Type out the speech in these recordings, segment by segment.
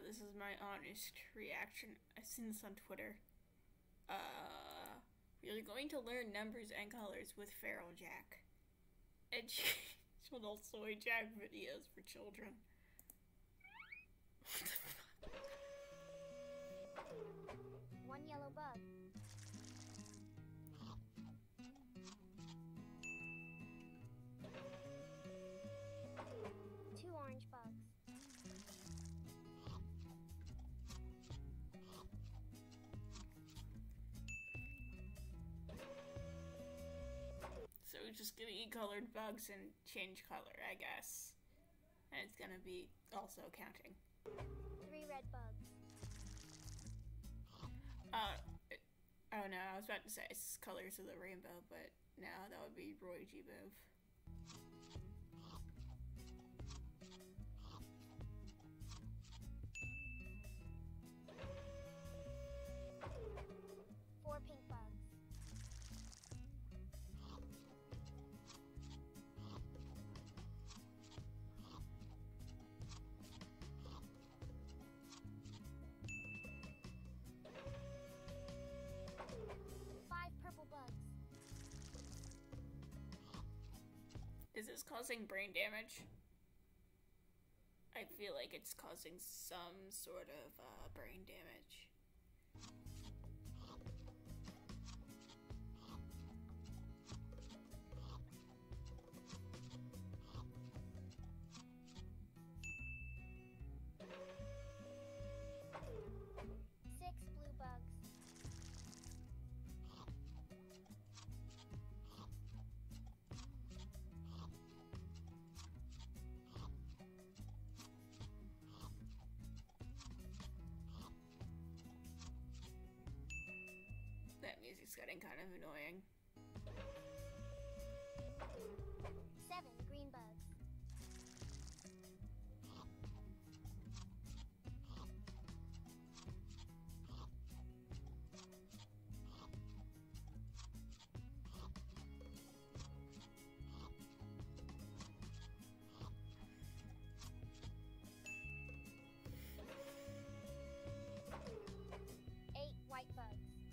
this is my honest reaction. I've seen this on Twitter. We're going to learn numbers and colors with Feral Jack. Educational soy Jack videos for children. What the fuck? One yellow bug. Two orange bugs. So we're just gonna eat colored bugs and change color, I guess. And it's gonna be also counting. Three red bugs. Oh no, I was about to say it's colors of the rainbow, but no, that would be Roy G. Move. Four pink bugs. Five purple bugs. Is this causing brain damage? I feel like it's causing some sort of brain damage. Six blue bugs. That music's getting kind of annoying. Seven green bugs. Eight white bugs.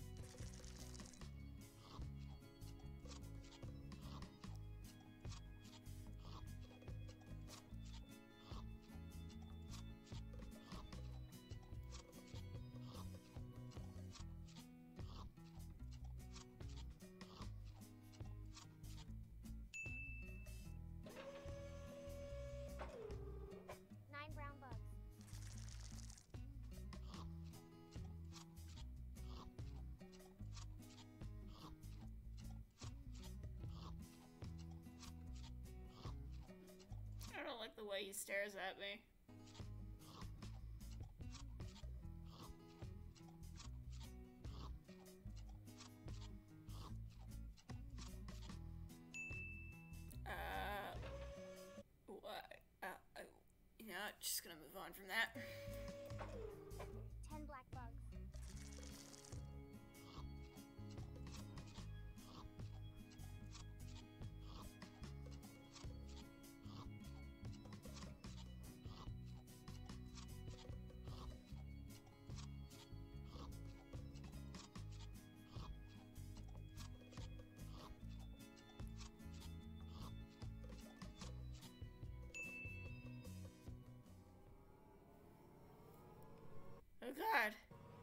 Nine brown bugs. I don't like the way he stares at me. What? You know, just gonna move on from that. 10 black bugs. Oh god.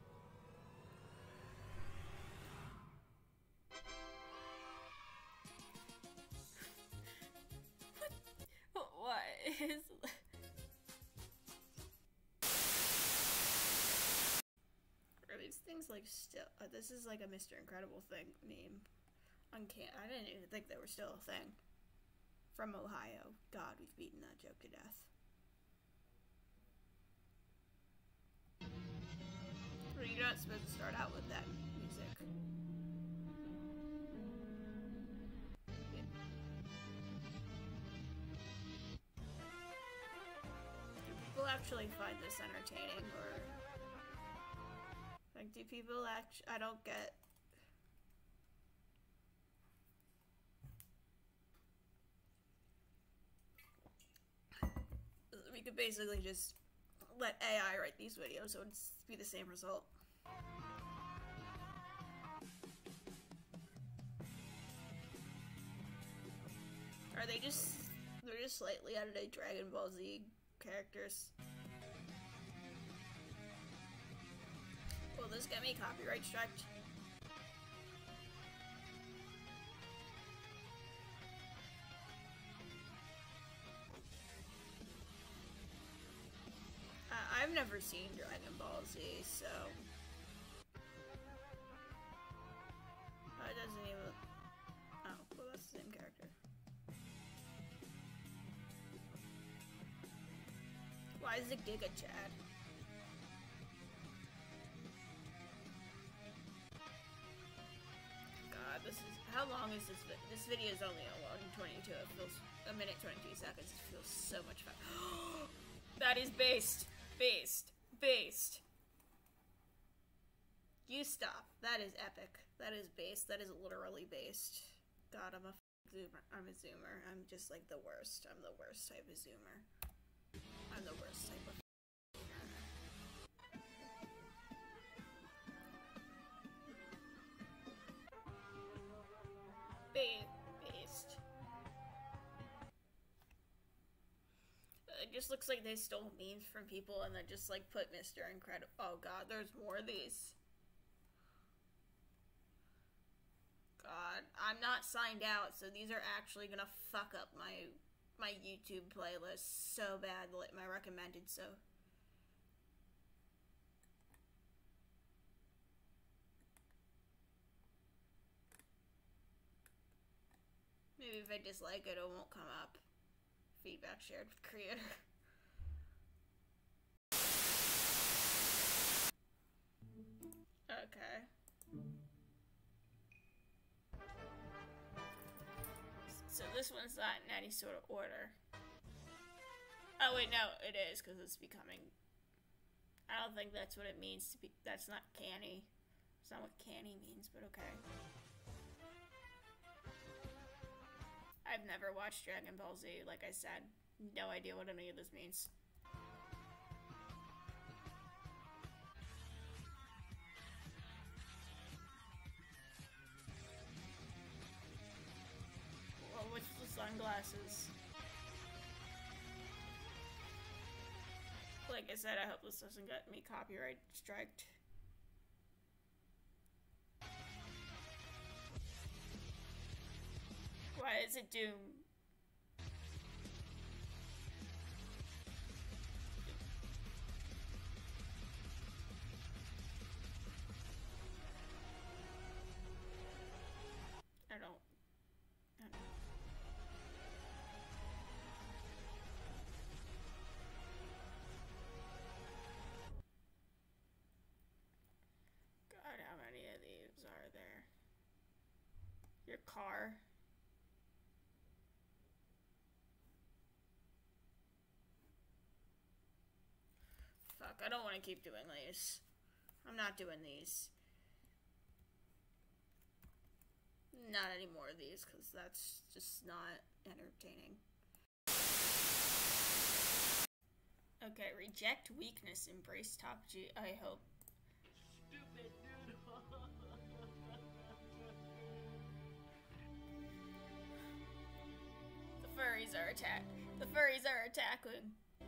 What is... Are these things like still... this is like a Mr. Incredible thing meme. I didn't even think they were still a thing. From Ohio. God, we've beaten that joke to death. Well, you're not supposed to start out with that music. Yeah. Do people actually find this entertaining, or... like, do people actually... I don't get... We could basically just let AI write these videos, so it'd be the same result. Are they just... They're just slightly edited Dragon Ball Z characters. Will this get me copyright striked? I've never seen Dragon Ball Z, so... It doesn't even... Oh, well, that's the same character. Why is it Giga Chad? God, this is... How long is this video? This video is only a 1:22. It feels... A minute 22 seconds. It feels so much fun. That is based. Based. You stop. That is epic. That is based. That is literally based. God, I'm a zoomer. I'm a zoomer. I'm just like the worst. I'm the worst type of zoomer. I'm the worst type of zoomer. Based. It just looks like they stole memes from people and then just like put Mr. Incredible. Oh god, there's more of these. God, I'm not signed out, so these are actually gonna fuck up my YouTube playlist so bad, like my recommended, so. Maybe if I dislike it, it won't come up. Feedback shared with creator. Okay. So this one's not in any sort of order. Oh wait, no, it is, because it's becoming... I don't think that's what it means to be... That's not canny. It's not what canny means, but okay. I've never watched Dragon Ball Z, like I said. No idea what any of this means. Well, what's the sunglasses? Like I said, I hope this doesn't get me copyright striked. Why is it Doom? I don't know. God, how many of these are there? Your car. Fuck, I don't want to keep doing these. I'm not doing these. Not any more of these, because that's just not entertaining. Okay, reject weakness, embrace top G. I hope. Stupid dude. The furries are attacking.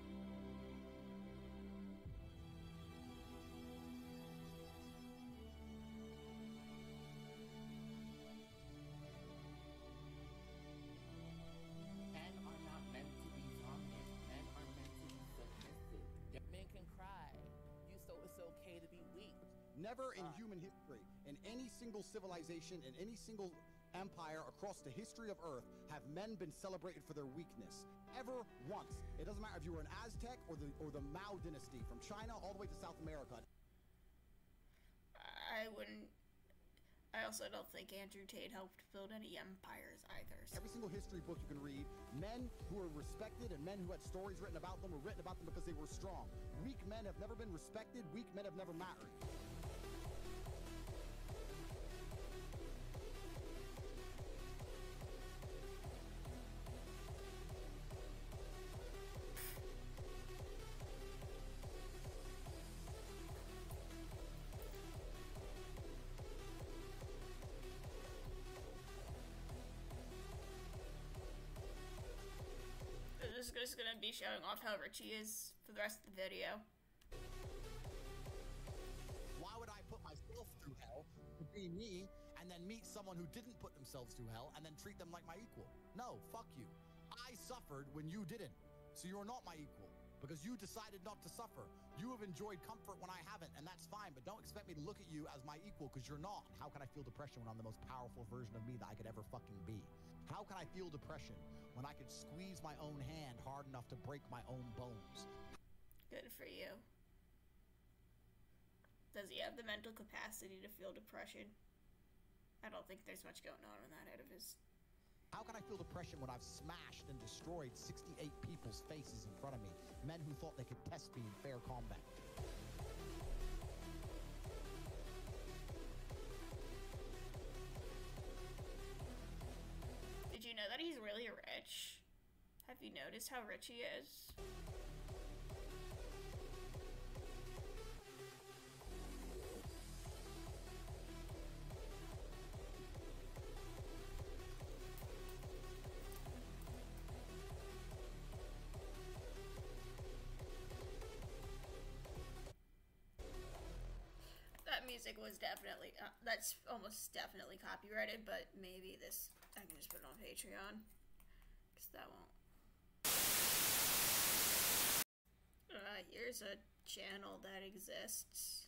Never in human history, in any single civilization, in any single empire across the history of Earth, have men been celebrated for their weakness. Ever once. It doesn't matter if you were an Aztec or the Mao dynasty, from China all the way to South America. I also don't think Andrew Tate helped build any empires either. So. Every single history book you can read, men who were respected and men who had stories written about them were written about them because they were strong. Weak men have never been respected. Weak men have never mattered. just gonna be showing off how rich he is for the rest of the video. Why would I put myself through hell to be me and then meet someone who didn't put themselves through hell and then treat them like my equal? No, fuck you. I suffered when you didn't. So you're not my equal because you decided not to suffer. You have enjoyed comfort when I haven't, and that's fine, but don't expect me to look at you as my equal because you're not. How can I feel depression when I'm the most powerful version of me that I could ever fucking be? How can I feel depression when I could squeeze my own hand hard enough to break my own bones? Good for you. Does he have the mental capacity to feel depression? I don't think there's much going on in that head of his. How can I feel depression when I've smashed and destroyed 68 people's faces in front of me? Men who thought they could test me in fair combat. Did you know that he's really rich? Have you noticed how rich he is? That music was definitely, that's almost definitely copyrighted, but maybe this, I can just put it on Patreon, because that won't. Here's a channel that exists.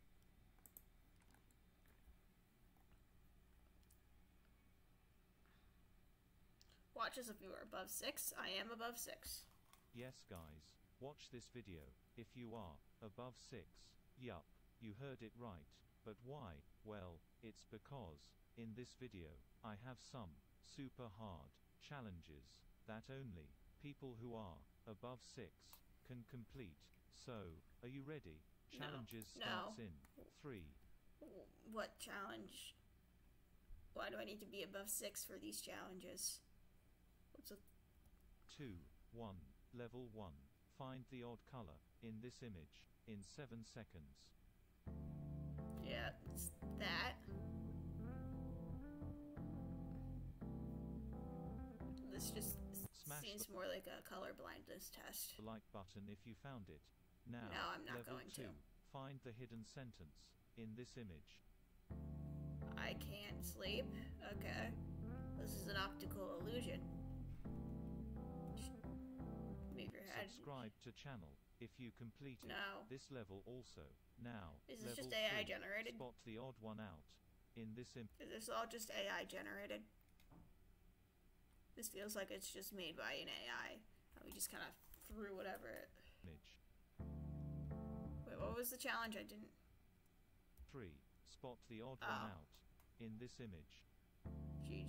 Watch us if you are above 6. I am above 6. Yes guys, watch this video, if you are above 6, yup. You heard it right, but why? Well, it's because, in this video, I have some super hard challenges that only people who are above 6 can complete. So, are you ready? Challenges starts in 3. What challenge? Why do I need to be above 6 for these challenges? What's a 2, 1, level 1. Find the odd color in this image in 7 seconds. Yeah, it's that. This just seems more like a color blindness test. The like button if you found it. Now, no, I'm not level going 2. to. Find the hidden sentence in this image. I can't sleep. Okay. This is an optical illusion. Move your head. Subscribe to channel if you completed this level also. Now, is this level just AI 3, generated? Spot the odd one out in this image. Is this all just AI generated? This feels like it's just made by an AI. We just kind of threw whatever it. Wait, what was the challenge? I didn't. 3. Spot the odd one out in this image. G.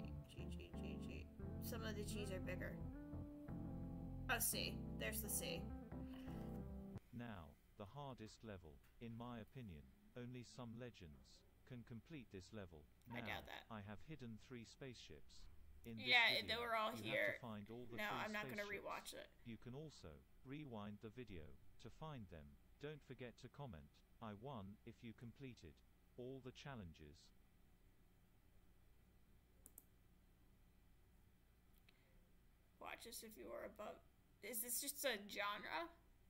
Some of the G's are bigger. Oh, C. There's the C. Now, the hardest level, in my opinion. Only some legends can complete this level. Now, I doubt that. I have hidden 3 spaceships. In this yeah, video, they were all you here. have to find all the no, 3 I'm not going to spaceships. rewatch it. You can also rewind the video to find them. Don't forget to comment, I won, if you completed all the challenges. Watch this if you are above. Is this just a genre?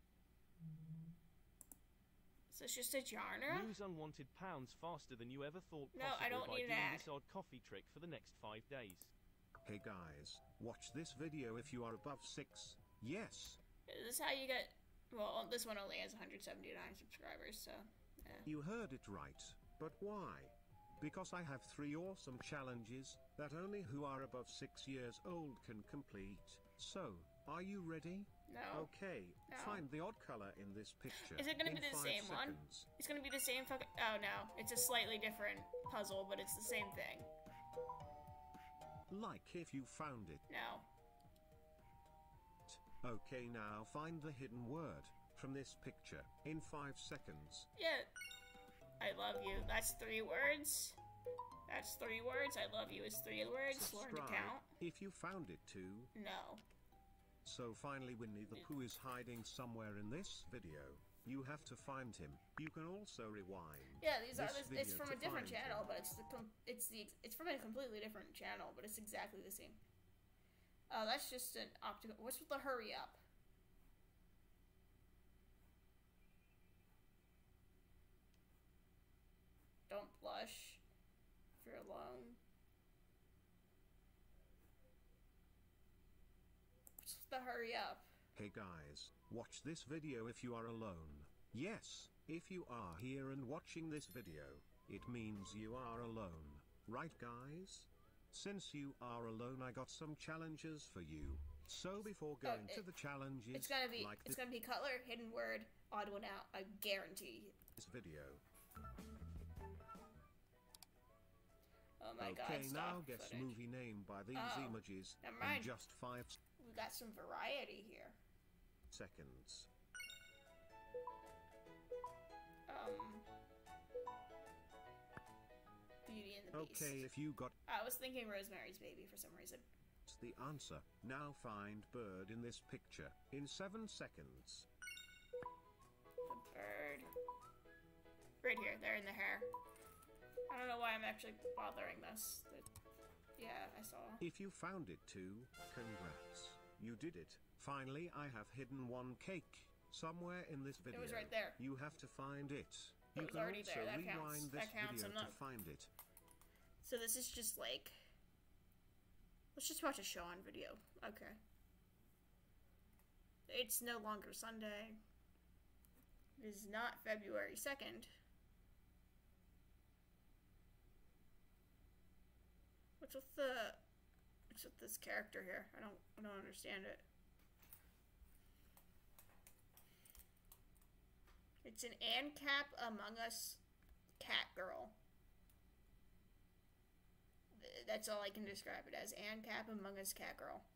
Is this just a genre? Lose unwanted pounds faster than you ever thought possible No, I don't by need doing that. this odd coffee trick for the next 5 days. Hey guys, watch this video if you are above 6. Yes. Is this how you get... Well, this one only has 179 subscribers, so... Yeah. You heard it right. But why? Because I have 3 awesome challenges that only who are above 6 years old can complete. So, are you ready? No. Okay, No. find the odd color in this picture. Is it gonna in be the 5 same one? seconds. It's gonna be the same fucking... Oh, no. It's a slightly different puzzle, but it's the same thing. Like if you found it. No. Okay, now find the hidden word from this picture in 5 seconds. Yeah. I love you. That's 3 words. That's 3 words. I love you is 3 words. Learn to count. If you found it too. No. So finally Winnie the Pooh is hiding somewhere in this video. You have to find him. You can also rewind. Yeah, these are. this It's video from a to different find channel, him. but it's from a completely different channel, but it's exactly the same. Oh, that's just an optical. What's with the hurry up? Don't blush if you're alone. What's with the hurry up? Hey guys, watch this video if you are alone. Yes, if you are here and watching this video, it means you are alone. Right guys? Since you are alone, I got some challenges for you. So before going to the challenges, it's gonna be color, hidden word, odd one out. I guarantee. This video. Oh my god. Okay, now guess footage. movie name by these images never in mind. just 5 We got some variety here. seconds. Beauty and the Beast. Okay, if you got I was thinking Rosemary's Baby for some reason. the answer, now find bird in this picture in 7 seconds. The bird. Right here, they're in the hair. I don't know why I'm actually bothering this. Yeah, I saw. If you found it too, congrats. You did it. Finally, I have hidden one cake somewhere in this video. It was right there. You have to find it. You It was can already also there. That rewind counts. this That counts. video I'm not. to find it. So this is just like. Let's just watch a Sean video. Okay. It's no longer Sunday. It is not February 2nd. What's with this character here? I don't understand it. It's an ANCAP Among Us cat girl. That's all I can describe it as. ANCAP Among Us cat girl.